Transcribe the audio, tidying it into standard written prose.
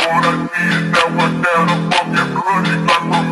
what I need. Now I got a fucking honey, got some